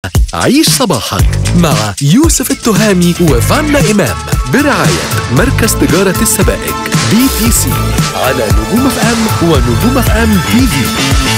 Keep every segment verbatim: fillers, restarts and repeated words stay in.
عيش صباحك مع يوسف التهامي وفانا إمام برعاية مركز تجارة السبائك بي تي سي على نجوم اف ام ونجوم اف ام تي في.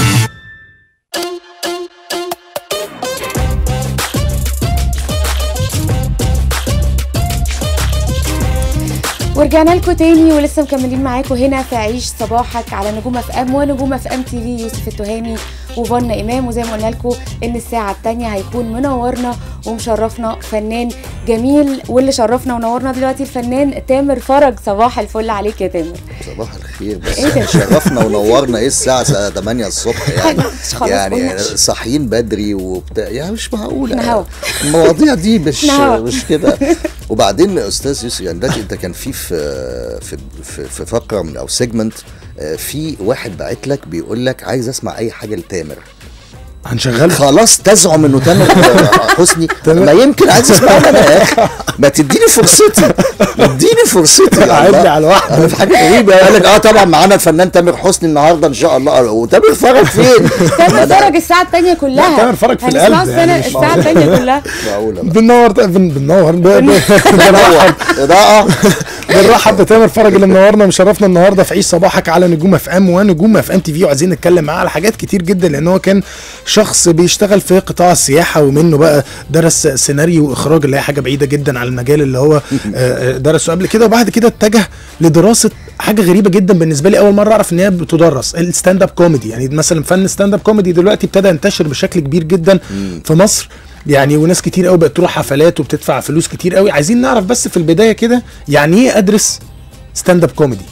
ورجعنا لكم تاني ولسه مكملين معاكم هنا في عيش صباحك على نجوم اف ام ونجوم اف ام تي في. يوسف التهامي وفانا امام، وزي ما قلنا لكم ان الساعه الثانيه هيكون منورنا ومشرفنا فنان جميل، واللي شرفنا ونورنا دلوقتي الفنان تامر فرج. صباح الفل عليك يا تامر. صباح الخير. بس إيه شرفنا ونورنا ايه الساعه ثمانية الصبح يعني يعني صاحيين بدري وبتاع، يعني مش معقوله المواضيع دي مش مش كده. وبعدين استاذ يوسف يعني دلوقتي انت كان في في في في فقره من او سيجمنت، في واحد باعت لك بيقول لك عايز اسمع اي حاجه لتامر، هنشغل خلاص تزعم انه تامر حسني. ما يمكن عايز اسمع انا يا اخي، ما تديني فرصتي، اديني فرصتي. قاعد لي على الواحده في حاجه غريبه. قال لك اه طبعا معانا الفنان تامر حسني النهارده ان شاء الله. وتامر فرج فين؟ تامر فرج الساعه الثانيه كلها. تامر فرج في القلب يعني الساعه الثانيه كلها بننور بننور بنرحب اضاءه بنرحب بتامر فرج اللي منورنا ومشرفنا النهارده في عيش صباحك على نجوم اف ام ونجوم اف ام تي في. وعايزين نتكلم معاه على حاجات كتير جدا، لان هو كان شخص بيشتغل في قطاع السياحه، ومنه بقى درس سيناريو واخراج اللي هي حاجه بعيده جدا عن المجال اللي هو درسه قبل كده. وبعد كده اتجه لدراسه حاجه غريبه جدا بالنسبه لي، اول مره اعرف ان هي بتدرس الستاند اب كوميدي. يعني مثلا فن ستاند اب كوميدي دلوقتي ابتدى ينتشر بشكل كبير جدا في مصر يعني، وناس كتير قوي بقت تروح حفلات وبتدفع فلوس كتير قوي. عايزين نعرف بس في البدايه كده يعني ايه ادرس ستاند اب كوميدي؟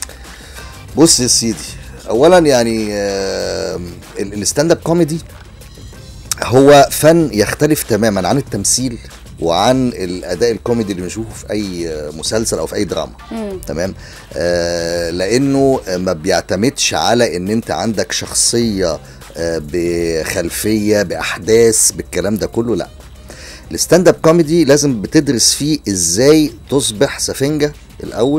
بص يا سيدي، اولا يعني آه الستاند اب كوميدي هو فن يختلف تماما عن التمثيل وعن الاداء الكوميدي اللي بنشوفه في اي مسلسل او في اي دراما. مم. تمام. آه لانه ما بيعتمدش على ان انت عندك شخصيه آه بخلفيه باحداث بالكلام ده كله، لا. الستاند اب كوميدي لازم بتدرس فيه ازاي تصبح سفنجه الاول.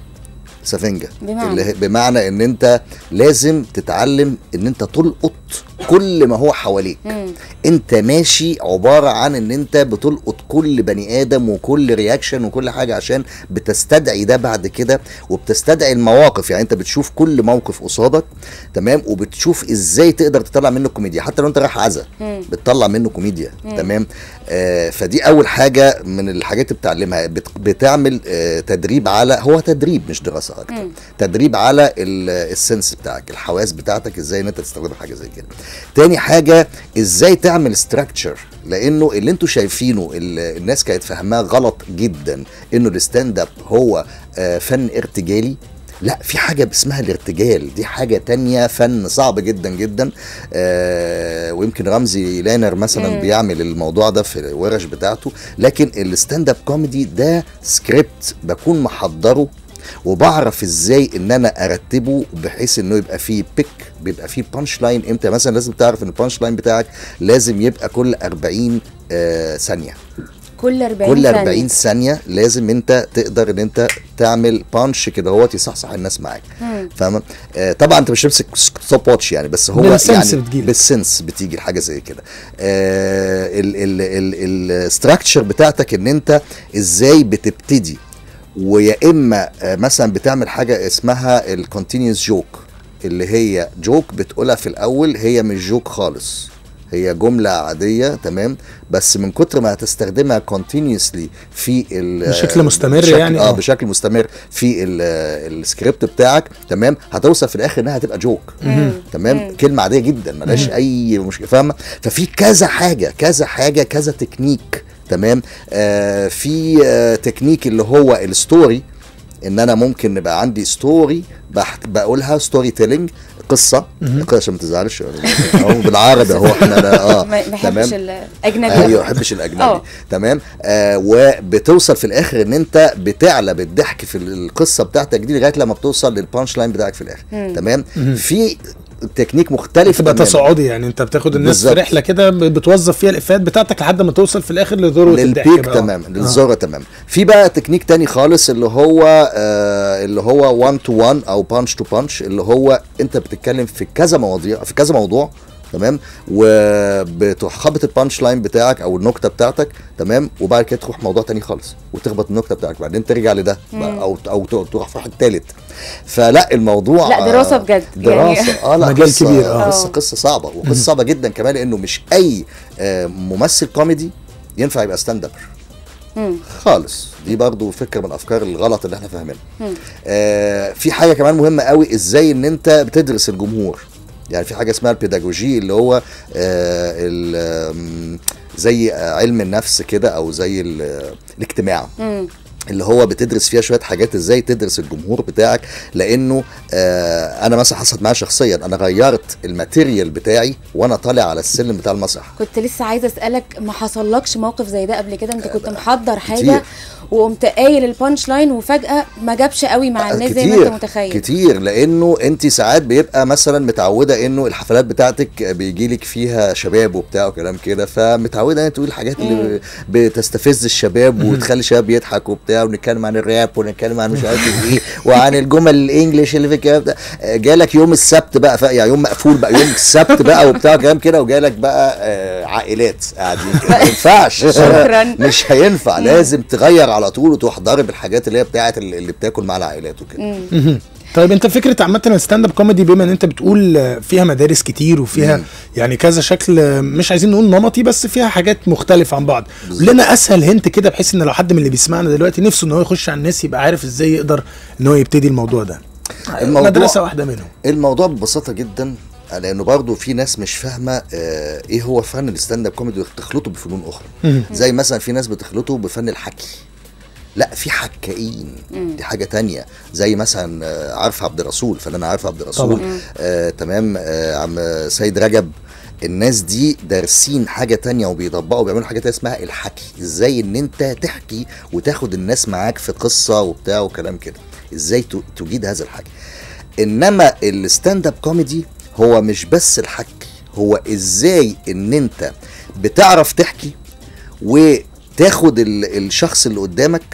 سفنجة بمعنى. بمعنى ان انت لازم تتعلم ان انت تلقط كل ما هو حواليك. مم. انت ماشي عبارة عن ان انت بتلقط كل بني ادم وكل رياكشن وكل حاجة، عشان بتستدعي ده بعد كده، وبتستدعي المواقف. يعني انت بتشوف كل موقف قصادك، تمام، وبتشوف ازاي تقدر تطلع منه كوميديا. حتى لو انت رايح عزا بتطلع منه كوميديا. مم. تمام. آه فدي اول حاجة من الحاجات اللي بتعلمها. بت بتعمل آه تدريب على، هو تدريب مش دراسة أكتر. مم. تدريب على السنس بتاعك، الحواس بتاعتك، ازاي ان انت تستخدم حاجه زي كده. تاني حاجه ازاي تعمل ستراكشر، لانه اللي انتوا شايفينه الناس كانت فاهماه غلط جدا، انه الستاند اب هو آه فن ارتجالي. لا، في حاجة اسمها الارتجال، دي حاجة تانية، فن صعب جدا جدا. آه ويمكن رمزي لانر مثلا مم. بيعمل الموضوع ده في الورش بتاعته. لكن الستاند اب كوميدي ده سكريبت بكون محضره، وبعرف ازاي ان انا ارتبه بحيث انه يبقى فيه بيك، بيبقى فيه بانش لاين. امتى مثلا لازم تعرف ان البانش لاين بتاعك لازم يبقى كل أربعين آه ثانيه. كل أربعين كل أربعين ثانيه لازم انت تقدر ان انت تعمل بانش كده هو يصحصح الناس معاك. فاهم؟ آه طبعا انت مش بتمسك ستوب واتش يعني، بس هو يعني بالسنس بتيجي الحاجه زي كده. آه الستراكشر بتاعتك ان انت ازاي بتبتدي، ويا اما مثلا بتعمل حاجه اسمها الكونتينيوس جوك، اللي هي جوك بتقولها في الاول، هي مش جوك خالص، هي جمله عاديه تمام، بس من كتر ما هتستخدمها كونتينيوسلي في بشكل مستمر بشكل يعني اه بشكل مستمر في السكريبت بتاعك، تمام، هتوصل في الاخر انها هتبقى جوك. مم. تمام. مم. كلمه عاديه جدا ملهاش اي مشكله، فاهمه؟ ففي كذا حاجه كذا حاجه كذا تكنيك. تمام. آه في آه تكنيك اللي هو الستوري، ان انا ممكن نبقى عندي ستوري بقولها ستوري تيلينج، قصه قصه عشان ما تزعلش اهو بالعربي اهو احنا اه ما بحبش الاجنبي. ايوه ما بحبش الاجنبي. تمام. آه وبتوصل في الاخر ان انت بتعلى بالضحك في القصه بتاعتك دي لغايه لما بتوصل للبانش لاين بتاعك في الاخر. مم. تمام. مم. في تكنيك مختلف، تبقى تصاعدي، يعني انت بتاخد الناس بالزبط. في رحله كده بتوظف فيها الافيهات بتاعتك لحد ما توصل في الاخر لذروه الضحك تمام، للذروه. تمام. في بقى تكنيك تاني خالص اللي هو آه اللي هو واحد تو واحد او بانش تو بانش، اللي هو انت بتتكلم في كذا مواضيع في كذا موضوع تمام، وبتروح خبط البانش لاين بتاعك او النكته بتاعتك، تمام، وبعد كده تروح موضوع تاني خالص وتخبط النكته بتاعك، بعدين ترجع لده او او تروح في واحد تالت. فلا الموضوع لا دراسه بجد دراسه يعني. اه لا مجال قصة كبير اه قصه قصه صعبه، وقصه صعبه جدا كمان، لانه مش اي آه ممثل كوميدي ينفع يبقى ستاند اب خالص. دي برضو فكره من الافكار الغلط اللي احنا فاهمينها. آه في حاجه كمان مهمه قوي، ازاي ان انت بتدرس الجمهور. يعني في حاجه اسمها البيداجوجي، اللي هو آه زي علم النفس كده، او زي الاجتماع، م. اللي هو بتدرس فيها شويه حاجات، ازاي تدرس الجمهور بتاعك. لانه آه انا مثلا حصلت معايا شخصيا، انا غيرت الماتيريال بتاعي وانا طالع على السلم بتاع المسرح. كنت لسه عايزه اسالك، ما حصلكش موقف زي ده قبل كده؟ انت كنت محضر حاجه كتير، وقمت قايل البانش لاين وفجاه ما جابش قوي مع الناس زي ما انت متخيل؟ كتير، لانه انت ساعات بيبقى مثلا متعوده انه الحفلات بتاعتك بيجي لك فيها شباب وبتاع وكلام كده، فمتعوده ان تقول الحاجات اللي بتستفز الشباب وتخلي الشباب يضحك وبتاع، ونتكلم عن الراب ونتكلم عن مش عارف ايه وعن الجمل الانجليش اللي في الكلام ده. جالك يوم السبت بقى، يعني يوم مقفول بقى، يوم السبت بقى وبتاع كلام كده، وجالك بقى آه عائلات قاعدين كده، ما ينفعش. شكرا. مش هينفع، لازم تغير على طول وتروح ضارب الحاجات اللي هي بتاعت اللي بتاكل مع العائلات وكده. طيب انت فكره عامه الستاند اب كوميدي، بما ان انت بتقول فيها مدارس كتير وفيها مم. يعني كذا شكل، مش عايزين نقول نمطي، بس فيها حاجات مختلفه عن بعض. لنا اسهل هنت كده، بحيث ان لو حد من اللي بيسمعنا دلوقتي نفسه ان هو يخش على الناس، يبقى عارف ازاي يقدر ان هو يبتدي الموضوع ده. الموضوع مدرسه واحده منهم. الموضوع ببساطه جدا، لانه برضه في ناس مش فاهمه آه ايه هو فن الستاند اب كوميدي، وتخلطه بفنون اخرى. مم. زي مثلا في ناس بتخلطه بفن الحكي. لا، في حكائين، دي حاجه تانية. زي مثلا عارف عبد الرسول، فنان عارف عبد الرسول، آه تمام، آه عم سيد رجب. الناس دي دارسين حاجه تانية وبيطبقوا وبيعملوا حاجه تانية اسمها الحكي. ازاي ان انت تحكي وتاخد الناس معاك في قصه وبتاع وكلام كده، ازاي تجيد هذا الحكي. انما الستاند اب كوميدي هو مش بس الحكي، هو ازاي ان انت بتعرف تحكي و تاخد الشخص اللي قدامك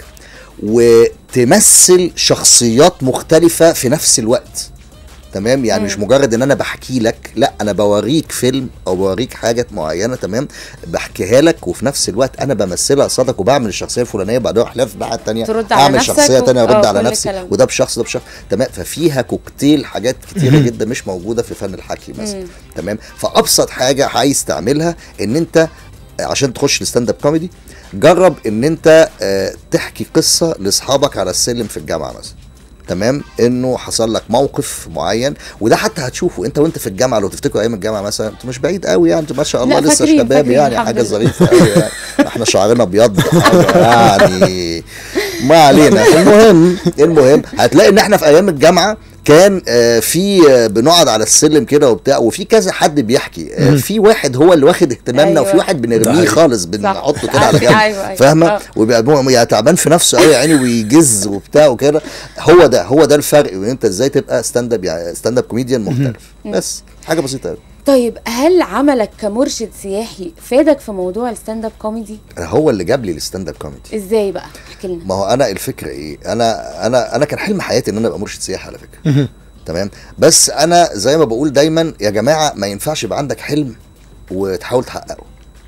وتمثل شخصيات مختلفة في نفس الوقت. تمام، يعني مم. مش مجرد ان انا بحكي لك، لا، انا بوريك فيلم او بوريك حاجة معينة، تمام، بحكيها لك وفي نفس الوقت انا بمثلها قصادك، وبعمل الشخصية الفلانية، بعدها احلف بقى التانية اعمل شخصية تانية ارد على نفسي كلام. وده بشخص ده بشخص، تمام. ففيها كوكتيل حاجات كتيرة جدا مش موجودة في فن الحكي مثلا. تمام، فابسط حاجة عايز تعملها ان انت عشان تخش الستاند اب كوميدي، جرب ان انت اه تحكي قصه لاصحابك على السلم في الجامعه مثلا. تمام، انه حصل لك موقف معين، وده حتى هتشوفه انت وانت في الجامعه. لو تفتكروا ايام الجامعه مثلا، انتوا مش بعيد قوي يعني، ما شاء الله لسه شباب يعني، حاجه ظريفه قوي يعني. احنا شعرنا ابيض يعني، ما علينا. المهم المهم هتلاقي ان احنا في ايام الجامعه كان آه في آه بنقعد على السلم كده وبتاع، وفي كذا حد بيحكي، آه في واحد هو اللي واخد اهتمامنا، أيوة. وفي واحد بنرميه خالص، بنحطه كده على جنب. أيوة. فاهمه؟ وبيبقى يعني تعبان في نفسه قوي يعني، ويجز وبتاع وكده. هو ده هو ده الفرق، وانت ازاي تبقى ستاند اب يعني ستاند اب كوميديان محترف. بس حاجه بسيطه قوي. طيب هل عملك كمرشد سياحي فادك في موضوع الستاند اب كوميدي؟ هو اللي جاب لي الستاند اب كوميدي. ازاي بقى؟ احكي لنا. ما هو انا الفكره ايه، انا انا انا كان حلم حياتي ان انا ابقى مرشد سياحي على فكره. تمام، بس انا زي ما بقول دايما يا جماعه، ما ينفعش يبقى عندك حلم وتحاول تحققه.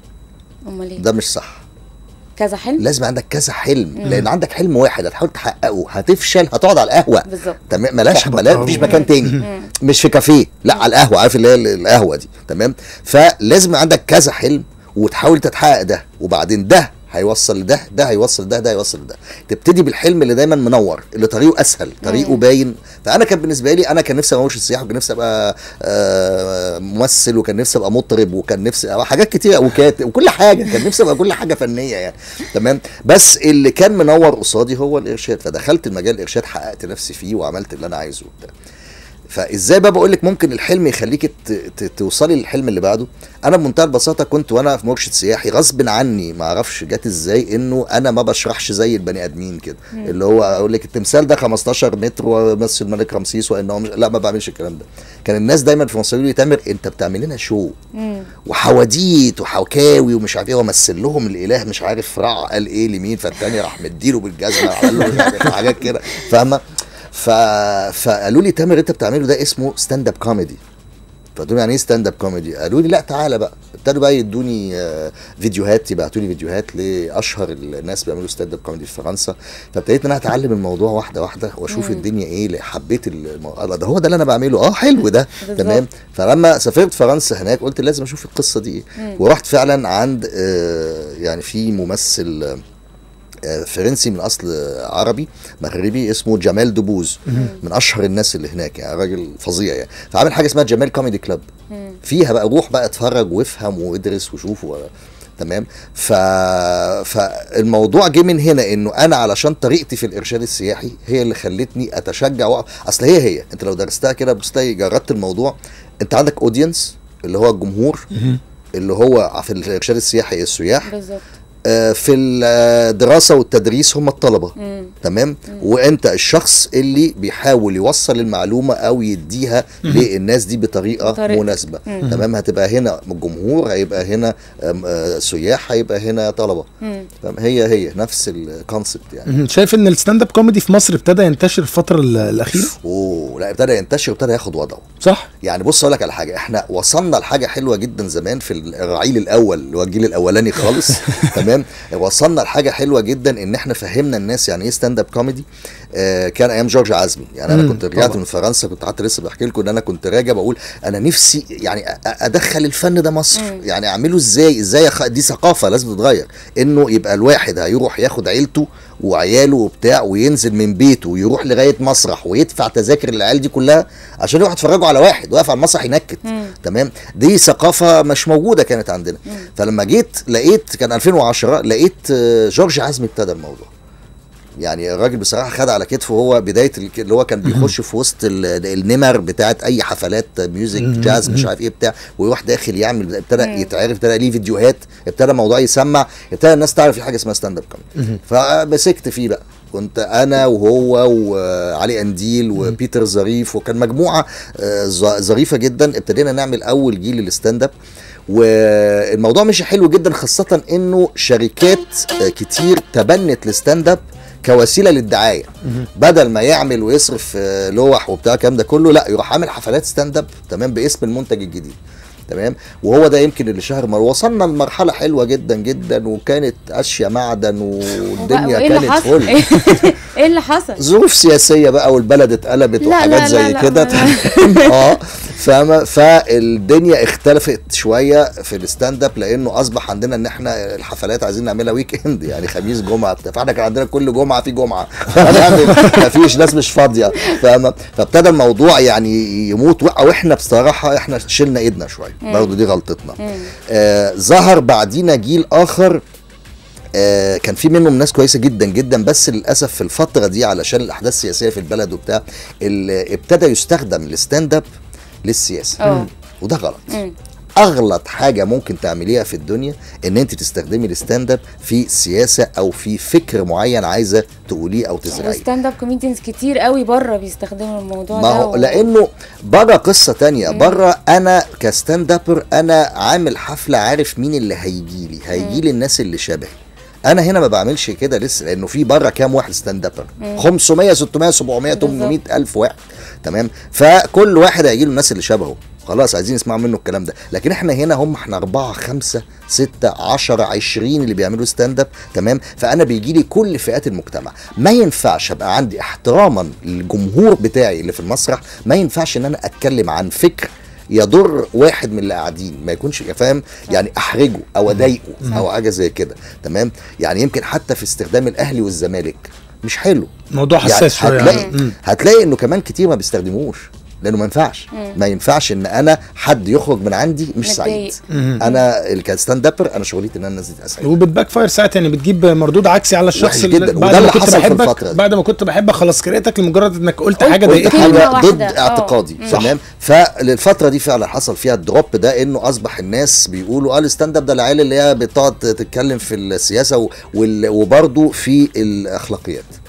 امال ايه؟ ده مش صح. كذا حلم؟ لازم عندك كذا حلم. مم. لان عندك حلم واحد هتحاول تحققه، هتفشل هتقعد على القهوه. بالظبط. تمام، ملاش مفيش مكان تاني. مش في كافيه، لا، على القهوه، عارف اللي هي القهوه دي. تمام، فلازم عندك كذا حلم وتحاول تتحقق ده، وبعدين ده هيوصل لده، ده هيوصل لده، ده هيوصل لده. تبتدي بالحلم اللي دايما منور، اللي طريقه اسهل، طريقه باين. فانا كان بالنسبه لي، انا كان نفسي ابقى مرشد سياحي، وكان نفسي ابقى آه ممثل، وكان نفسي ابقى مطرب، وكان نفسي ابقى حاجات كتير، وكاتب، وكل حاجه. كان نفسي ابقى كل حاجه فنيه يعني. تمام، بس اللي كان منور قصادي هو الارشاد. فدخلت المجال الارشاد، حققت نفسي فيه وعملت اللي انا عايزه وبتاع. فازاي بقى بقول لك ممكن الحلم يخليك توصلي للحلم اللي بعده؟ انا بمنتهى البساطه كنت وانا في مرشد سياحي غصب عني، ما اعرفش جت ازاي، انه انا ما بشرحش زي البني ادمين كده، اللي هو اقول لك التمثال ده خمستاشر متر ومثل الملك رمسيس، وانه مش... لا، ما بعملش الكلام ده. كان الناس دايما في مصر يقولوا لي تامر انت بتعمل لنا شو وحواديت وحكاوي ومش عارف ايه، وامثل لهم الاله مش عارف رع قال ايه لمين، فالتاني راح مديله بالجزمه، عمل له حاجات كده، فاهمه؟ ف... فقالوا لي تامر انت بتعمله ده اسمه ستاند اب كوميدي. فقلت لهم يعني ايه ستاند اب كوميدي؟ قالوا لي لا تعالى بقى. ابتدوا بقى يدوني فيديوهات، يبعتوا لي فيديوهات لاشهر الناس بيعملوا ستاند اب كوميدي في فرنسا. فابتديت ان انا اتعلم الموضوع واحده واحده واشوف الدنيا ايه. حبيت الموضوع ده، هو ده اللي انا بعمله، اه حلو ده تمام. فلما سافرت فرنسا هناك قلت لازم اشوف القصه دي ايه. ورحت فعلا عند آه يعني في ممثل فرنسي من اصل عربي مغربي اسمه جمال دبوز، من اشهر الناس اللي هناك، يعني راجل فظيع يعني. فعامل حاجه اسمها جمال كوميدي كلاب، فيها بقى روح بقى اتفرج وافهم وادرس وشوف و... تمام. ف... فالموضوع جه من هنا، انه انا علشان طريقتي في الارشاد السياحي هي اللي خلتني اتشجع و... اصل هي هي انت لو درستها كده بتلاقي جردت الموضوع، انت عندك اودينس اللي هو الجمهور اللي هو في الارشاد السياحي السياح بالظبط، في الدراسه والتدريس هم الطلبه. مم. تمام. مم. وانت الشخص اللي بيحاول يوصل المعلومه او يديها مم. للناس دي بطريقه طريق. مناسبه. مم. تمام. هتبقى هنا الجمهور، هيبقى هنا سياح، هيبقى هنا طلبه. تمام. هي هي نفس الكونسبت يعني. شايف ان الستاند اب كوميدي في مصر ابتدى ينتشر في الفتره الاخيره؟ اوه لا، ابتدى ينتشر وابتدى ياخد وضعه. صح. يعني بص اقول لك على حاجه، احنا وصلنا لحاجه حلوه جدا زمان في الرعيل الاول اللي هو الجيل الاولاني خالص. تمام. وصلنا لحاجه حلوه جدا ان احنا فهمنا الناس يعني ايه ستاند اب كوميدي. آه كان ايام جورج عزمي. يعني انا كنت رجعت من فرنسا، كنت حتى لسه بحكي لكم ان انا كنت راجع بقول انا نفسي يعني ادخل الفن ده مصر. مم. يعني اعمله ازاي ازاي أخ... دي ثقافه لازم تتغير، انه يبقى الواحد هيروح ياخد عيلته وعياله وبتاع وينزل من بيته ويروح لغايه مسرح ويدفع تذاكر العيال دي كلها عشان يروح يتفرجوا على واحد واقف على المسرح ينكت. تمام. دي ثقافه مش موجوده كانت عندنا. مم. فلما جيت لقيت كان ألفين وعشرة لقيت جورج عزمي ابتدى الموضوع. يعني الراجل بصراحه خد على كتفه، هو بدايه اللي هو كان بيخش في وسط النمر بتاعت اي حفلات ميوزك جاز مش عارف ايه بتاع، ويروح داخل يعمل، ابتدى يتعرف، ابتدى ليه فيديوهات، ابتدى الموضوع يسمع، ابتدى الناس تعرف في حاجه اسمها ستاند اب كوميدي. فمسكت فيه بقى، كنت انا وهو وعلي انديل وبيتر ظريف، وكان مجموعه ظريفه جدا. ابتدينا نعمل اول جيل للستاند اب، والموضوع مشي حلو جدا، خاصه انه شركات كتير تبنت الستاند اب كوسيله للدعايه. بدل ما يعمل ويصرف لوح وبتاع الكلام ده كله، لا يروح عامل حفلات ستاند اب تمام باسم المنتج الجديد. تمام. وهو ده يمكن اللي شهر ما وصلنا لمرحله حلوه جدا جدا، وكانت اشياء معدن والدنيا كانت فل. ايه اللي حصل؟ ظروف سياسيه بقى والبلد اتقلبت وحاجات زي كده. اه فاهمه. فالدنيا اختلفت شويه في الستاند اب، لانه اصبح عندنا ان احنا الحفلات عايزين نعملها ويك اند، يعني خميس جمعه، فاحنا كان عندنا كل جمعه في جمعه ما فيش ناس مش فاضيه. فاهمه. فابتدى الموضوع يعني يموت، واحنا بصراحه احنا شلنا ايدنا شويه برضه، دي غلطتنا. آه ظهر بعدينا جيل اخر آه كان في منهم ناس كويسه جدا جدا، بس للاسف في الفتره دي علشان الاحداث السياسيه في البلد وبتاع ابتدى يستخدم الستاند اب للسياسه. أوه. وده غلط. مم. اغلط حاجه ممكن تعمليها في الدنيا ان انت تستخدمي الستاند اب في سياسه او في فكر معين عايزه تقوليه او تزرعيه. الستاند اب كوميديانز كتير قوي بره بيستخدموا الموضوع ما ده هو و... لانه بره قصه تانية. بره انا كستاند ابر انا عامل حفله، عارف مين اللي هيجي لي، هيجي لي الناس اللي شبهي. انا هنا ما بعملش كده لسه، لانه في بره كام واحد ستاند ابر؟ خمسمية ستمية سبعمية تمنمية الف واحد. تمام. فكل واحد هيجي له الناس اللي شبهه، خلاص عايزين يسمعوا منه الكلام ده. لكن احنا هنا هم احنا أربعة خمسة ستة عشرة عشرين اللي بيعملوا ستاند اب. تمام. فانا بيجي لي كل فئات المجتمع. ما ينفعش ابقى عندي احتراما للجمهور بتاعي اللي في المسرح، ما ينفعش ان انا اتكلم عن فكر يضر واحد من اللي قاعدين، ما يكونش فاهم يعني احرجه او اضايقه او حاجه زي كده. تمام. يعني يمكن حتى في استخدام الاهلي والزمالك مش حلو، موضوع حساس شويه. يعني هتلاقي يعني. هتلاقي انه كمان كتير ما بيستخدموش، لانه ما ينفعش. مم. ما ينفعش ان انا حد يخرج من عندي مش سعيد. مم. انا كستاند ابر انا شغلتي ان انا الناس دي تبقى سعيده، وبتباك فاير ساعات يعني بتجيب مردود عكسي على الشخص اللي بعد ما كنت بحبك، بعد ما كنت بحبك خلاص كرهتك لمجرد انك قلت حاجه ضايقتني ضد اعتقادي. تمام. فالفتره دي فعلا حصل فيها الدروب ده، انه اصبح الناس بيقولوا اه الستاند اب ده العيال اللي هي بتقعد تتكلم في السياسه وبرده في الاخلاقيات.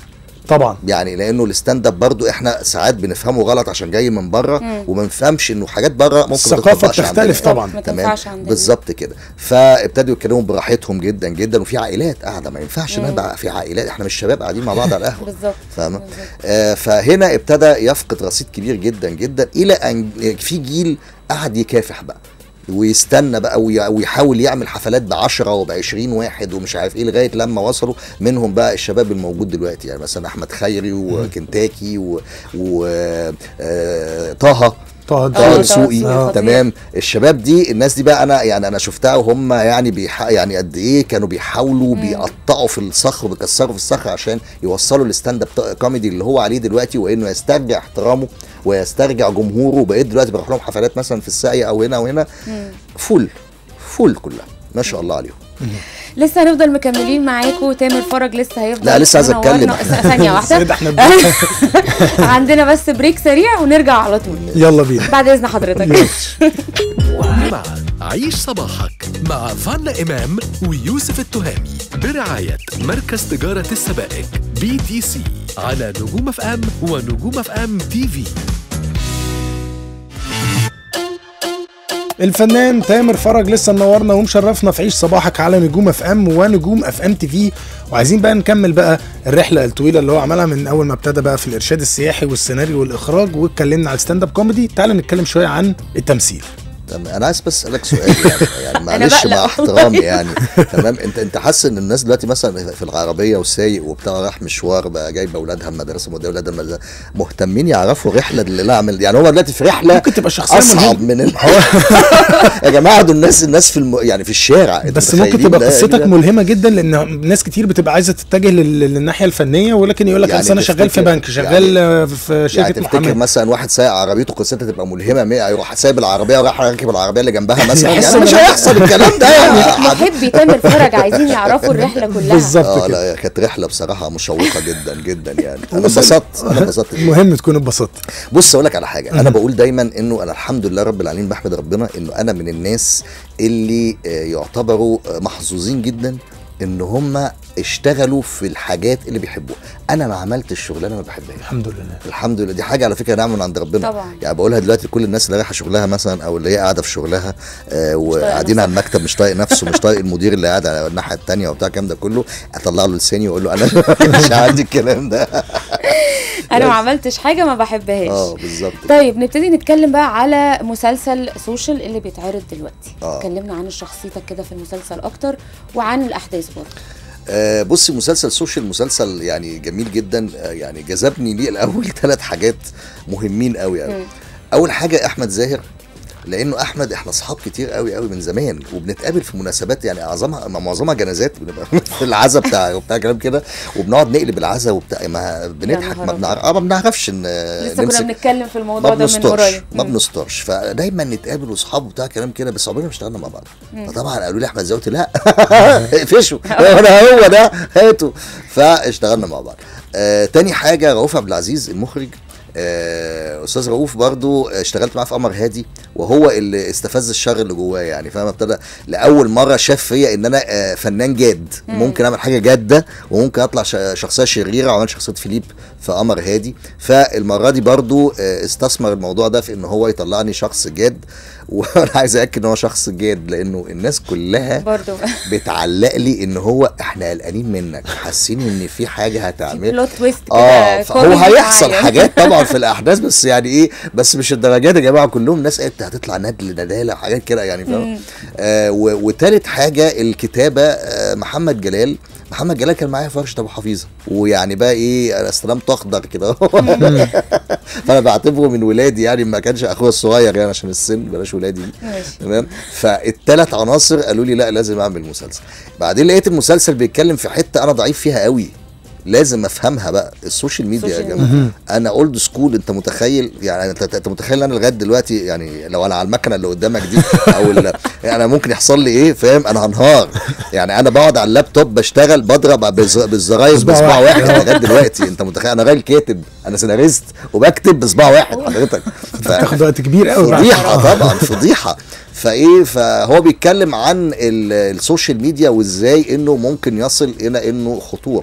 طبعا يعني لانه الستاند اب برضو احنا ساعات بنفهمه غلط عشان جاي من بره وما نفهمش انه حاجات بره ممكن الثقافه بتختلف طبعا. تمام بالظبط كده. فابتدوا يتكلموا براحتهم جدا جدا، وفي عائلات قاعده، ما ينفعش نبقى في عائلات، احنا مش شباب قاعدين مع بعض على القهوه بالظبط فاهمه. آه فهنا ابتدى يفقد رصيد كبير جدا جدا، الى ان في جيل قعد يكافح بقى ويستنى بقى ويحاول يعمل حفلات بعشرة وبعشرين واحد ومش عارف ايه، لغايه لما وصلوا منهم بقى الشباب الموجود دلوقتي، يعني مثلا احمد خيري وكنتاكي و, و... آه... طه طه دسوقي آه. تمام. الشباب دي الناس دي بقى انا يعني انا شفتها وهم يعني بيح... يعني قد ايه كانوا بيحاولوا مم. بيقطعوا في الصخر وبيكسروا في الصخر عشان يوصلوا الستاند اب كوميدي اللي هو عليه دلوقتي، وانه يسترجع احترامه ويسترجع جمهوره. وبقيت دلوقتي بروح لهم حفلات مثلا في الساقية او هنا وهنا فول فول كلها ما شاء الله عليهم. لسه هنفضل مكملين معاكم، تامر فرج لسه هيفضل. لا لسه عايز اتكلم ثانيه واحده عندنا بس بريك سريع ونرجع على طول. يلا بينا بعد اذن حضرتك. مع عيش صباحك مع فانا إمام ويوسف التهامي برعاية مركز تجارة السبائك بي تي سي على نجوم اف ام ونجوم اف ام تي في. الفنان تامر فرج لسه منورنا ومشرفنا في عيش صباحك على نجوم اف ام ونجوم اف ام تي في، وعايزين بقى نكمل بقى الرحله الطويله اللي هو عملها من اول ما ابتدى بقى في الارشاد السياحي والسيناريو والاخراج، واتكلمنا على الستاند اب كوميدي. تعالى نتكلم شويه عن التمثيل. انا عايز بس اسالك سؤال يعني, يعني معلش مع احترامي يعني تمام. انت انت حاسس ان الناس دلوقتي مثلا في العربيه وسايق وبتاع راح مشوار بقى جايبه اولادها المدرسه موديه اولادها المدرسه مهتمين يعرفوا الرحله اللي لا اعمل، يعني هو دلوقتي في رحله ممكن تبقى شخصيه اصعب من ال... يا جماعه دول الناس الناس في الم... يعني في الشارع، بس ممكن تبقى قصتك ملهمه جدا لان ناس كتير بتبقى عايزه تتجه لل... للناحيه الفنيه، ولكن يقول لك يعني انا شغال في بنك، شغال يعني في شركه يعني محاماه. تفتكر مثلا واحد سايق عربيته قصتها تبقى ملهمه، يروح سايب العربيه وراح راكب العربيه اللي جنبها مثلا، يعني مش هيحصل الكلام ده يعني. محبي تامر فرج عايزين يعرفوا الرحله كلها بالظبط اه لا كانت رحله بصراحه مشوقه جدا جدا يعني. انا انبسطت انا انبسطت مهم تكون انبسطت. بص اقول لك على حاجه، انا بقول دايما انه انا الحمد لله رب العالمين بحمد ربنا انه انا من الناس اللي يعتبروا محظوظين جدا ان هم اشتغلوا في الحاجات اللي بيحبوها. انا ما عملتش شغلانه ما بحبهاش الحمد لله. الحمد لله دي حاجه على فكره نعمه من عند ربنا طبعا. يعني بقولها دلوقتي لكل الناس اللي رايحه شغلها مثلا او اللي هي قاعده في شغلها آه وقاعدين على المكتب مش طايق نفسه مش طايق المدير اللي قاعد على الناحيه الثانيه وبتاع الكلام ده كله، اطلع له لساني واقول له انا مش عندي الكلام ده انا ما عملتش حاجه ما بحبهاش. اه بالظبط. طيب نبتدي نتكلم بقى على مسلسل سوشيال اللي بيتعرض دلوقتي. آه. اتكلمنا عن شخصيتك كده في المسلسل اكتر وعن الاحداث برضه. آه بصي مسلسل سوشيال مسلسل يعني جميل جدا، آه يعني جذبني ليه الاول ثلاث حاجات مهمين قوي قوي. اول حاجه احمد زاهر، لانه احمد احنا اصحاب كتير قوي قوي من زمان وبنتقابل في مناسبات يعني اعظمها معظمها جنازات، بنبقى في العزا بتاع وبتاع كلام كده وبنقعد نقلب العزا وبتاع ما بنضحك ما بنعرف اه ما بنعرفش ان لسه كنا بنتكلم في الموضوع ده من قريب ما بنسترش، فدايما نتقابل واصحاب وبتاع كلام كده، بس عمرنا ما اشتغلنا مع بعض. فطبعا قالوا لي احمد زاهر لا اقفشوا انا هو ده هاتوا، فاشتغلنا مع بعض. آه تاني حاجه رؤوف عبد العزيز المخرج، آه استاذ رؤوف برضو اشتغلت معاه في قمر هادي وهو اللي استفز الشر اللي جواه يعني فاهم. ابتدى لاول مره شاف فيا ان انا آه فنان جاد، ممكن اعمل حاجه جاده وممكن اطلع شخصيه شريره، وعمل شخصيه فيليب في قمر هادي. فالمره دي برضو آه استثمر الموضوع ده في ان هو يطلعني شخص جاد، وانا عايز اكد ان هو شخص جاد لانه الناس كلها برضو بتعلق لي ان هو احنا قلقانين منك، حاسين ان في حاجه هتعمل بلوت تويست كده. اه هو هيحصل حاجات طبعا في الاحداث، بس يعني ايه بس مش الدرجات يا جماعه، كلهم ناس قالت هتطلع ندل نداله حاجات كده يعني فاهم. آه وثالث حاجه الكتابه، آه محمد جلال محمد جلال كان معايا في ورشه ابو حفيظه، ويعني بقى ايه انا استلمت اخضر كده فانا بعتبره من ولادي يعني، ما كانش اخويا الصغير يعني عشان السن بلاش ولادي دي تمام. فالثلاث عناصر قالوا لي لا لازم اعمل مسلسل. بعدين لقيت المسلسل بيتكلم في حته انا ضعيف فيها قوي لازم افهمها بقى، السوشيال ميديا يا جماعه. انا اولد سكول، انت متخيل يعني انت, انت متخيل انا لغايه دلوقتي يعني لو انا على المكنه اللي قدامك دي او يعني انا ممكن يحصل لي ايه فاهم، انا هنهار يعني. انا بقعد على اللابتوب بشتغل بضرب بالزراير بصباع واحد لغايه دلوقتي، انت متخيل انا راجل كاتب انا سيناريست وبكتب بصباع واحد حضرتك، بتاخد وقت كبير قوي فضيحه طبعا فضيحه. فايه فهو بيتكلم عن السوشيال ميديا وازاي انه ممكن يصل الى انه خطوره.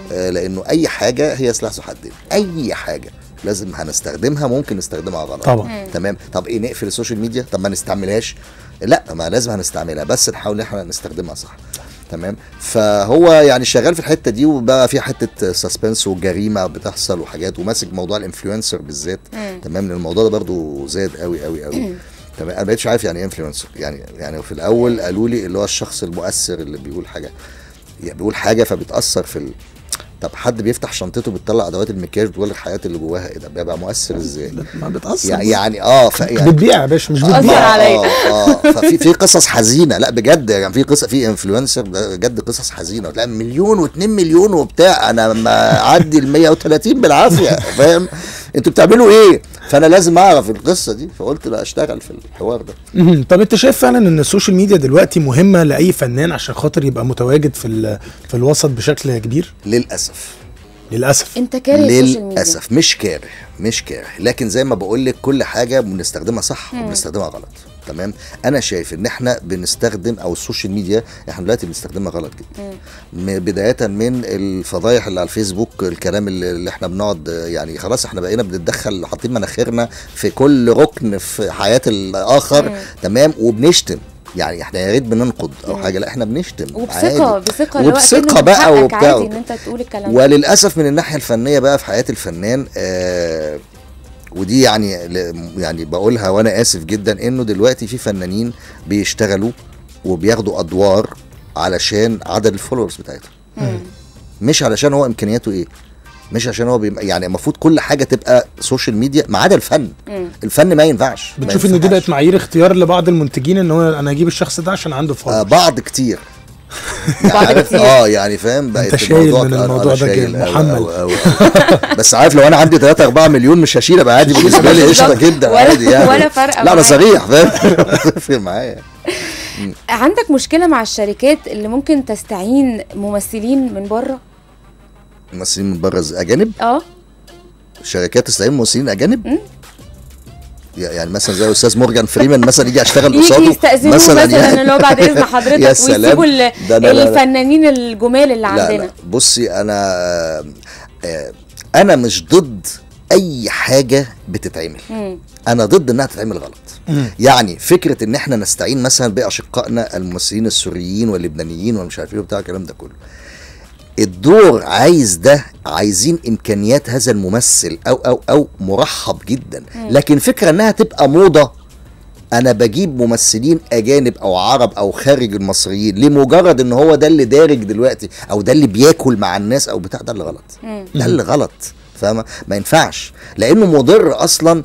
آه لانه اي حاجه هي سلاح ذو حدين، اي حاجه لازم هنستخدمها ممكن نستخدمها غلط طبعا. تمام. طب ايه، نقفل السوشيال ميديا؟ طب ما نستعملهاش؟ لا، ما لازم هنستعملها، بس نحاول احنا نستخدمها صح. تمام. فهو يعني شغال في الحته دي، وبقى في حته سسبنس وجريمه بتحصل وحاجات، وماسك موضوع الانفلونسر بالذات. تمام. لان الموضوع ده برضو زاد قوي قوي قوي. تمام. انا ما بقتش عارف يعني ايه انفلونسر. يعني يعني في الاول قالوا لي اللي هو الشخص المؤثر اللي بيقول حاجه، يعني بيقول حاجه فبتاثر في ال... طب حد بيفتح شنطته بتطلع ادوات المكياج بتقول الحاجات اللي جواها، ايه ده؟ بيبقى مؤثر ازاي؟ ما بتأثر يعني, يعني اه ف يعني بتبيع يا باشا، مش بتبيع. اه اه ففي في قصص حزينه، لا بجد يعني في قصه، في انفلونسر بجد قصص حزينه، تلاقي مليون واتنين مليون وبتاع، انا ما اعدي ال مية وتلاتين بالعافيه. فاهم؟ انتوا بتعملوا ايه؟ فانا لازم اعرف القصه دي، فقلت لا اشتغل في الحوار ده. طب انت شايف فعلا ان السوشيال ميديا دلوقتي مهمه لاي فنان عشان خاطر يبقى متواجد في في الوسط بشكل كبير؟ للاسف للاسف انت كاره السوشيال ميديا؟ للاسف مش كاره، مش كاره، لكن زي ما بقول لك كل حاجه بنستخدمها صح وبنستخدمها غلط. تمام. انا شايف ان احنا بنستخدم، او السوشيال ميديا احنا دلوقتي بنستخدمها غلط جدا. بدايه من الفضايح اللي على الفيسبوك، الكلام اللي, اللي احنا بنقعد يعني خلاص احنا بقينا بنتدخل، حاطين مناخيرنا في كل ركن في حياه الاخر. تمام. وبنشتم، يعني احنا يا ريت بننقد او حاجه، لا احنا بنشتم وبثقه، بثقه وبثقه بقى وبتاع، عادي ان انت تقول الكلام ده. وللاسف من الناحيه الفنيه بقى في حياه الفنان، آه ودي يعني يعني بقولها وانا اسف جدا، انه دلوقتي في فنانين بيشتغلوا وبياخدوا ادوار علشان عدد الفولورز بتاعتهم، مش علشان هو امكانياته ايه، مش عشان هو بيم... يعني المفروض كل حاجه تبقى سوشيال ميديا ما عدا الفن. مم. الفن ما ينفعش. بتشوف ان دي بقت معايير اختيار لبعض المنتجين ان هو انا هجيب الشخص ده عشان عنده فولورز؟ آه بعض كتير بعض كتير اه يعني فاهم، بقت انت شايل من الموضوع ده جاي محمل أو أو أو. بس عارف لو انا عندي تلاتة اربعة مليون مش هشيل، ابقى عادي بالنسبه لي، قشطه جدا عادي يعني، ولا فرق. لا انا صريح فاهم. فرق معايا. عندك مشكله مع الشركات اللي ممكن تستعين ممثلين من بره؟ ممثلين من بره اجانب؟ اه شركات تستعين ممثلين اجانب؟ يعني مثلا زي الاستاذ مورجان فريمان مثلا يجي اشتغل قصاده مثلا، مثلا يعني اللي هو بعد اذن حضرتك ويسيبوا الفنانين الجمال اللي عندنا. لا لا بصي، انا انا مش ضد اي حاجه بتتعمل، مم. انا ضد انها تتعمل غلط. مم. يعني فكره ان احنا نستعين مثلا باشقائنا الممثلين السوريين واللبنانيين ومش عارف ايه وبتاع الكلام ده كله، الدور عايز ده، عايزين امكانيات هذا الممثل او او او مرحب جدا. مم. لكن فكره انها تبقى موضه، انا بجيب ممثلين اجانب او عرب او خارج المصريين لمجرد ان هو ده اللي دارج دلوقتي او ده اللي بياكل مع الناس او بتاع، ده اللي غلط. مم. ده اللي غلط، فاهمه؟ ما ينفعش، لانه مضر اصلا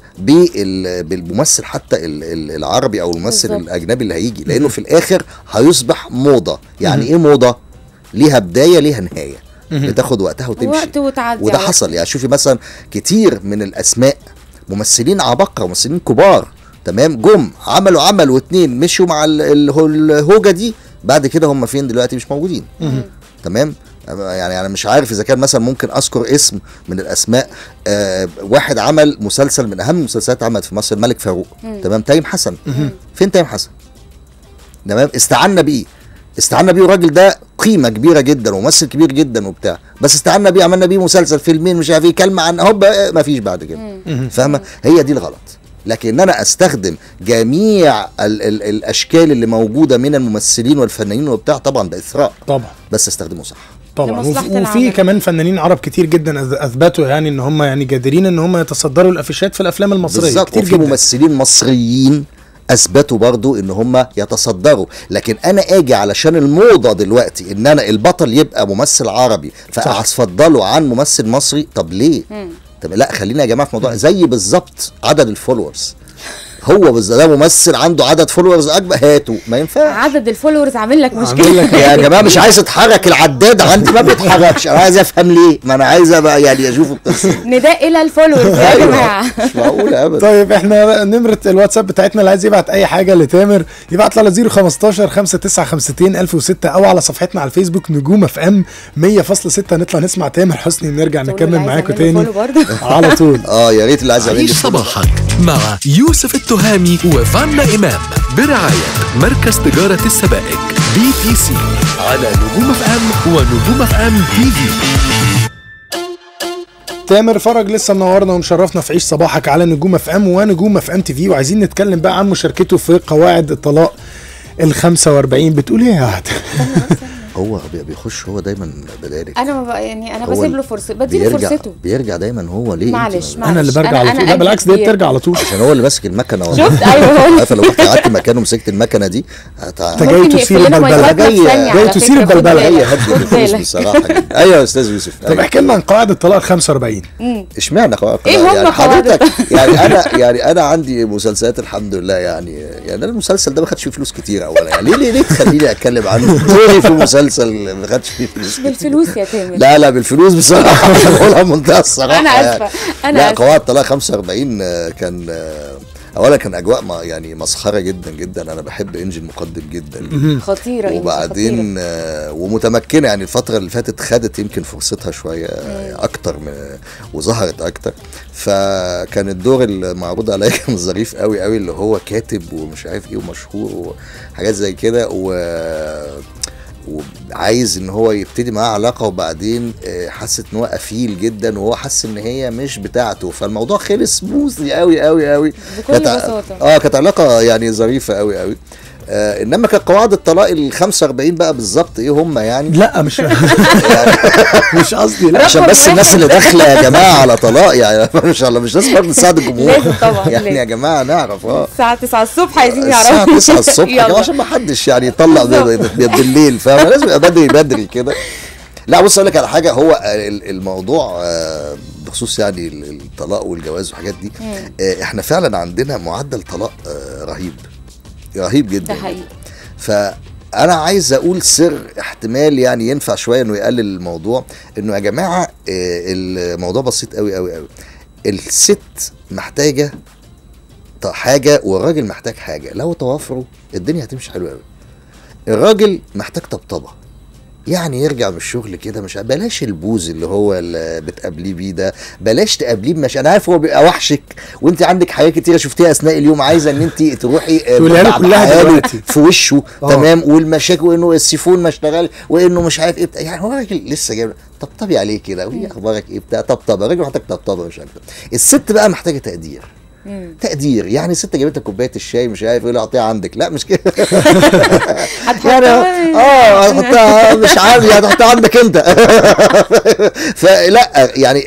بالممثل حتى العربي او الممثل بالزبط. الاجنبي اللي هيجي، لانه في الاخر هيصبح موضه. يعني ايه موضه؟ ليها بدايه ليها نهايه، بتاخد وقتها وتمشي وقت وتعدي. وده حصل. يعني شوفي مثلا كتير من الاسماء ممثلين عباقره وممثلين كبار، تمام، جم عملوا عمل واتنين مشوا مع الهوجه دي، بعد كده هم فين دلوقتي؟ مش موجودين. تمام. يعني انا مش عارف اذا كان مثلا ممكن اذكر اسم من الاسماء. آه واحد عمل مسلسل من اهم المسلسلات عملت في مصر، الملك فاروق. مم. تمام. تايم حسن. مم. فين تايم حسن؟ تمام. استعنا بيه استعنا بيه الراجل ده قيمه كبيره جدا وممثل كبير جدا وبتاع، بس استعنا بيه عملنا بيه مسلسل فيلمين مش عارف ايه كلمه عن هوب ما فيش بعد كده. فاهمه؟ هي دي الغلط. لكن ان انا استخدم جميع ال ال الاشكال اللي موجوده من الممثلين والفنانين وبتاع، طبعا ده اثراء طبعا، بس استخدمه صح طبعا. وفي كمان فنانين عرب كتير جدا اثبتوا يعني ان هم يعني قادرين ان هم يتصدروا الافيشات في الافلام المصريه كتير جدا. وفي ممثلين مصريين اثبتوا برضو ان هم يتصدروا. لكن انا اجي علشان الموضه دلوقتي ان انا البطل يبقى ممثل عربي فافضله عن ممثل مصري، طب ليه؟ مم. طب لا، خلينا يا جماعه في موضوع زي بالظبط عدد الفولورز. هو بالظبط ده ممثل عنده عدد فولورز اكبر، هاته ما ينفعش. عدد الفولورز عامل لك مشكله يا جماعه. مش عايز اتحرك، العداد عندي ما بيتحركش، انا عايز افهم ليه، ما انا عايز بقى يعني اشوف القصه. نداء الى الفولورز يا جماعه، مش معقول ابدا. طيب احنا نمره الواتساب بتاعتنا اللي عايز يبعت اي حاجه لتامر يبعت على صفر خمستاشر خمسة تسعة خمستين ألف وستة او على صفحتنا على الفيسبوك نجوم اف ام مية فاصلة ستة. نطلع نسمع تامر حسني ونرجع نكمل معاكم تاني على طول. اه يا ريت اللي عايز عيش صباحك مع يوسف التهامي وفانا إمام برعاية مركز تجارة السبائك بي تي سي على نجوم اف ام ونجوم اف ام تي في. تامر فرج لسه منورنا ومشرفنا في عيش صباحك على نجوم اف ام ونجوم اف ام تي في، وعايزين نتكلم بقى عن مشاركته في قواعد الطلاق ال خمسة وأربعين. بتقول ايه يا عهد؟ هو بيخش هو دايما بدالك. انا ما بقى يعني انا بسيب له فرصه، بديله فرصته. بيرجع دايما هو ليه؟ معلش معلش انا اللي برجع على طول. لا بالعكس دي بترجع على طول عشان هو اللي ماسك المكنه. شفت؟ ايوه هو عارفه لو رحت قعدت مكانه مسكت المكنه دي انت جاي تثير البلبله. جاي جاي تثير البلبله. هي هدي الفلوس بصراحه. ايوه يا استاذ يوسف. طب احكي لنا عن قواعد الطلاق ال خمسة وأربعين. اشمعنى قواعد الطلاق؟ ايه هم حضرتك؟ يعني انا يعني انا عندي مسلسلات الحمد لله، يعني يعني انا المسلسل ده ما خدش فيه فلوس كتير اولا، يعني ليه ليه تخليني اتكلم عنه؟ دوري في مسلسل ما خدش فيه فلوس. بالفلوس يا تامر. لا لا بالفلوس بصراحه. بقولها منتهى الصراحه. انا اسفه انا لا قواعد طلاق خمسة وأربعين كان اولا كان اجواء ما يعني مسخره جدا جدا. انا بحب انجي المقدم جدا، خطيره. وبعدين آه ومتمكنه، يعني الفتره اللي فاتت خدت يمكن فرصتها شويه اكتر من وظهرت اكتر. فكان الدور المعروض عليا كان ظريف قوي قوي، اللي هو كاتب ومش عارف ايه ومشهور وحاجات زي كده، و وعايز ان هو يبتدي معاه علاقه، وبعدين حست ان هو قفيل جدا وهو حس ان هي مش بتاعته، فالموضوع خلص سموثلي قوي قوي قوي بكل بساطه. اه كانت علاقه يعني ظريفه قوي قوي. آه انما كان قواعد الطلاق ال خمسة وأربعين بقى بالظبط ايه هم يعني؟ لا مش مش قصدي، لا عشان بس الناس اللي داخله يا جماعه على طلاق، يعني مش الله مش لازم برضه نساعد الجمهور. لازم طبعا يعني يا جماعه نعرف اه الساعه تسعة الصبح عايزين يعرفوا الساعه تسعة الصبح عشان ما حدش يعني يطلع بالليل، فاهم؟ لازم يبقى بدري بدري كده. لا بص اقول لك على حاجه، هو الموضوع بخصوص يعني الطلاق والجواز والحاجات دي، احنا فعلا عندنا معدل طلاق رهيب رهيب جدا. ده حقيقي. فانا عايز اقول سر احتمال يعني ينفع شويه انه يقلل الموضوع، انه يا جماعه الموضوع بسيط قوي قوي قوي. الست محتاجه حاجه والراجل محتاج حاجه، لو توافروا الدنيا هتمشي حلوه قوي. الراجل محتاج طبطبه، يعني يرجع من الشغل كده، مش بلاش البوز اللي هو اللي بتقابليه بيه ده، بلاش تقابليه مش انا عارف هو بيبقى وحشك وانت عندك حاجات كتيره شفتيها اثناء اليوم، عايزه ان انت تروحي كلها دلوقتي في وشه. أوه. تمام. والمشاكل وانه السيفون ما اشتغل وانه مش عارف ايه بتاع، يعني هو راجل لسه جاي طبطبي عليه كده، وايه اخبارك ايه بتاع طبطبه. الراجل محتاج طبطبه مش عارف. الست بقى محتاجه تقدير. مم. تقدير، يعني ست جابت لك كوبايه الشاي مش عارف ايه، اعطيها عندك، لا مش كده. يعني اه هتحطها مش عارف يعني هتحطها عندك انت. فلا يعني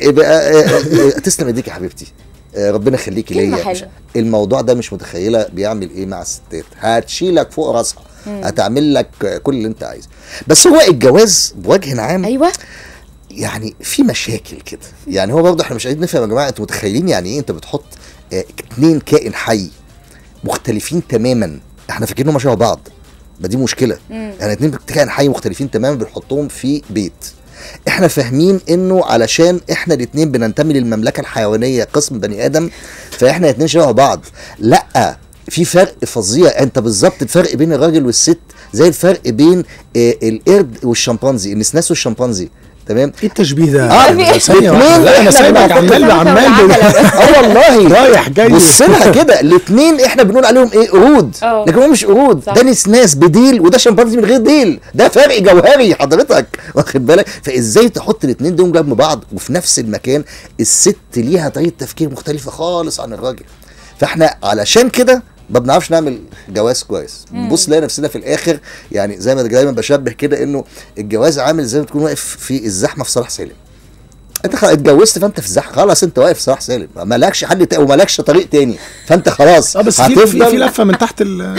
تسلم ايديك يا حبيبتي، ربنا يخليكي ليا. الموضوع ده مش متخيله بيعمل ايه مع الستات، هتشيلك فوق راسها، هتعمل لك كل اللي انت عايزه. بس هو الجواز بوجه عام ايوه يعني في مشاكل كده، يعني هو برضه احنا مش قادرين نفهم يا جماعه. انتوا متخيلين يعني ايه انت بتحط اه اتنين كائن حي مختلفين تماما، احنا فاكرين انهم شبه بعض، ما دي مشكله. يعني اتنين كائن حي مختلفين تماما بنحطهم في بيت، احنا فاهمين انه علشان احنا الاتنين بننتمي للمملكه الحيوانيه قسم بني ادم، فاحنا الاتنين شبه بعض. لا، في فرق فظيع. انت بالظبط الفرق بين الراجل والست زي الفرق بين اه القرد والشمبانزي، النسناس والشمبانزي. تمام. ايه التشبيه ده؟ اه ثانيه واحده انا سايبك عمال عمال اه والله رايح جاي. بص لها كده، الاثنين احنا بنقول عليهم ايه؟ قرود، لكن هم مش قرود. ده نسناس بديل وده شمبانزي من غير ديل، ده فرق جوهري حضرتك واخد بالك. فازاي تحط الاثنين دول جنب بعض وفي نفس المكان؟ الست ليها طريقه تفكير مختلفه خالص عن الراجل، فاحنا علشان كده ما بنعرفش نعمل جواز كويس. بنبص نلاقي نفسنا في الاخر يعني زي ما دايما بشبه كده، انه الجواز عامل زي ما تكون واقف في الزحمه في صلاح سالم. انت خلاص اتجوزت فانت في الزحمه، خلاص انت واقف في صلاح سالم، مالكش حل تاني ومالكش طريق تاني، فانت خلاص اه بس في في لفه من تحت ال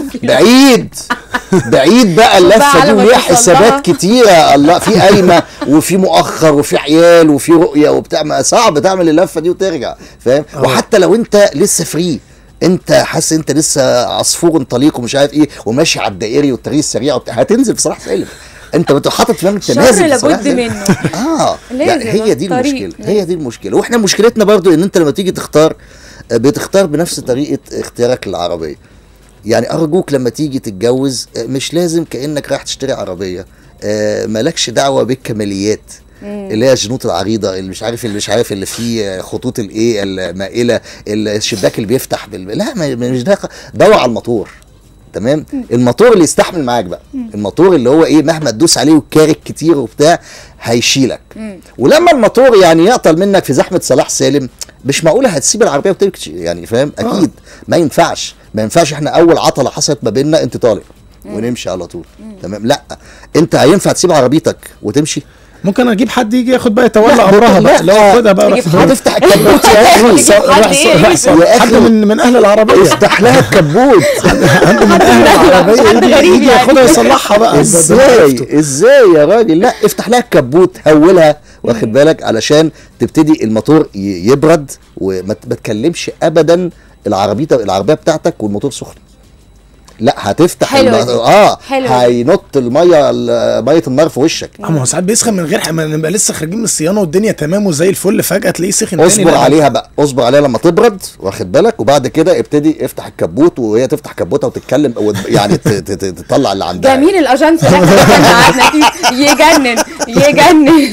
بعيد بعيد بقى اللفه دي وليها حسابات كتيره. الله، في قايمه وفي مؤخر وفي عيال وفي رؤيه وبتاع، صعب تعمل اللفه دي وترجع، فاهم؟ وحتى لو انت لسه فري، انت حاسس انت لسه عصفور طليق ومش عارف ايه وماشي على الدائري والطريق السريع وبتاع، هتنزل في صلاح سالم. انت بتبقى حاطط في بالك انت نازل شر لابد منه. اه يعني هي دي المشكله، هي دي المشكله. واحنا مشكلتنا برضو ان انت لما تيجي تختار بتختار بنفس طريقه اختيارك للعربيه. يعني ارجوك لما تيجي تتجوز مش لازم كانك رايح تشتري عربيه، آه مالكش دعوه بالكماليات اللي هي الجنوط العريضه اللي مش عارف اللي مش عارف اللي فيه خطوط الايه المائله، الشباك اللي بيفتح بال... لا مش ده. دور على الموتور، تمام. الموتور اللي يستحمل معاك بقى، الموتور اللي هو ايه مهما تدوس عليه وكارك كتير وبتاع هيشيلك. ولما الموتور يعني يعطل منك في زحمه صلاح سالم مش معقوله هتسيب العربيه وتمشي يعني فاهم اكيد. ما ينفعش ما ينفعش احنا اول عطله حصلت ما بيننا انت طالع ونمشي على طول. تمام. لا انت هينفع تسيب عربيتك وتمشي؟ ممكن اجيب حد يجي ياخد بقى يتولى امرها بقى. لا خدها بقى روح هتفتح الكبوت يا اخي، حد من من اهل العربيه افتح لها الكبوت حد من اهل العربيه يجي ياخدها يصلحها بقى. ازاي ازاي يا راجل؟ لا افتح لها الكبوت هولها واخد بالك علشان تبتدي الموتور يبرد وما تكلمش ابدا العربيه العربيه بتاعتك والموتور سخن. لا هتفتح الم... اه هينط الميه ميه النار في وشك. ما هو ساعات بيسخن من غير ما نبقى لسه خارجين من الصيانه والدنيا تمام وزي الفل فجاه تلاقيه سخن تاني. اصبر عليها بقى، اصبر عليها لما تبرد واخد بالك، وبعد كده ابتدي افتح الكبوت وهي تفتح كبوتها وتتكلم يعني تطلع اللي عندها. جميل الاجانس اللي احنا قعدنا فيه يجنن يجنن.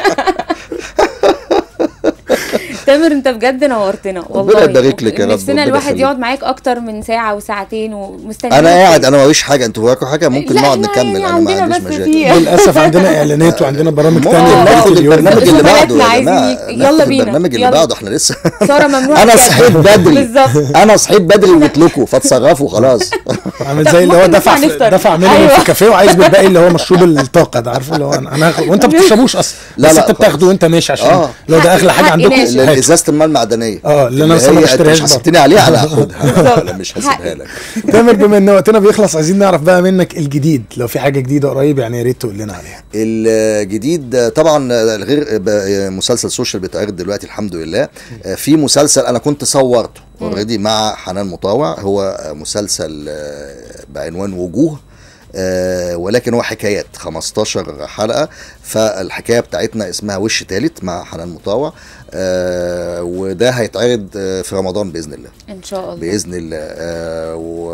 تامر انت بجد نورتنا والله. ربنا يبارك لك يا رب. نفسنا الواحد يقعد معاك اكتر من ساعه وساعتين ومستنيين. انا قاعد انا ماليش حاجه، انتوا وراكم حاجه ممكن نقعد نكمل. انا ما عنديش مشاكل. للاسف عندنا اعلانات وعندنا برامج ثانيه. ناخد البرنامج اللي بعده يا جماعه. يلا بينا البرنامج اللي بعده احنا لسه. ساره ممنوع. انا صحيت بدري انا صحيت بدري وجيت لكم فاتصرفوا خلاص. عامل زي اللي هو دفع دفع منه في كافيه وعايز بالباقي اللي هو مشروب الطاقه ده، عارفه اللي هو انا وانت ما بتشربوش اصلا. لا لا انت بتاخده وانت ماشي عشان لو ده اغلى حاجه عندكم. ازازه الماء المعدنيه اه اللي انا اصلا ما بشتريهاش. حسبتني عليها انا هاخدها. لا مش هسيبها لك. تامر بما ان وقتنا بيخلص عايزين نعرف بقى منك الجديد، لو في حاجه جديده قريب يعني يا ريت تقول لنا عليها. الجديد طبعا غير مسلسل سوشيال بيتعرض دلوقتي الحمد لله. في مسلسل انا كنت صورته اوريدي مع حنان مطاوع، هو مسلسل بعنوان وجوه، آه ولكن هو حكايات خمستاشر حلقة. فالحكاية بتاعتنا اسمها وش تالت مع حنان مطاوع، آه وده هيتعرض آه في رمضان بإذن الله إن شاء الله بإذن الله. آه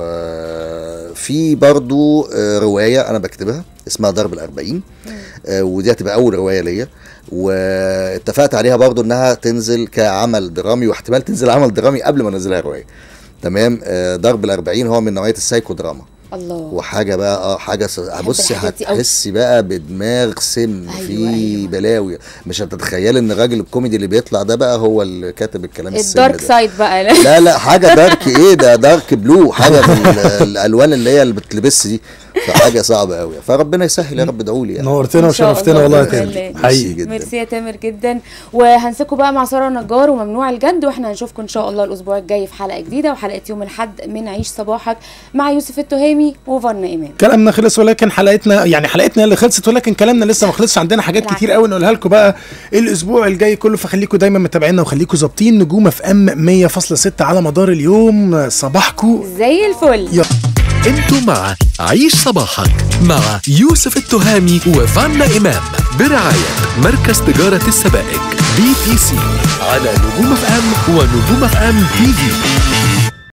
وفي برضو آه رواية أنا بكتبها اسمها ضرب الأربعين، آه ودي هتبقى أول رواية ليا، واتفقت عليها برضو إنها تنزل كعمل درامي، واحتمال تنزل عمل درامي قبل ما ننزلها رواية. تمام. آه ضرب الأربعين هو من نوعية السايكو دراما. الله. وحاجه بقى اه حاجه بصي هتحسي بقى بدماغ سم. أيوة في أيوة. بلاوي مش هتتخيلي ان الراجل الكوميدي اللي بيطلع ده بقى هو اللي كاتب الكلام السم الدارك سايد بقى. لا لا حاجه دارك ايه ده، دارك بلو، حاجه الالوان اللي هي اللي بتلبس دي، فحاجه صعبه قوي. فربنا يسهل يا رب، ادعوا لي يعني. نورتنا وشرفتنا والله يا تامر حقيقي جدا. ميرسي يا تامر جدا. وهنسيبكم بقى مع ساره نجار وممنوع الجد، واحنا هنشوفكم ان شاء الله الاسبوع الجاي في حلقه جديده، وحلقه يوم الاحد من عيش صباحك مع يوسف التهامي وفن إمام. كلامنا خلص ولكن حلقتنا يعني حلقتنا اللي خلصت، ولكن كلامنا لسه ما خلصش. عندنا حاجات كتير قوي نقولها لكم بقى الاسبوع الجاي كله، فخليكم دايما متابعينا وخليكم ظابطين نجوم اف ام مية فاصلة ستة على مدار اليوم. صباحكم زي الفل. انتوا مع عيش صباحك مع يوسف التهامي وفانا إمام برعاية مركز تجارة السبائك بي تي سي على نجوم اف ام ونجوم اف ام تي في.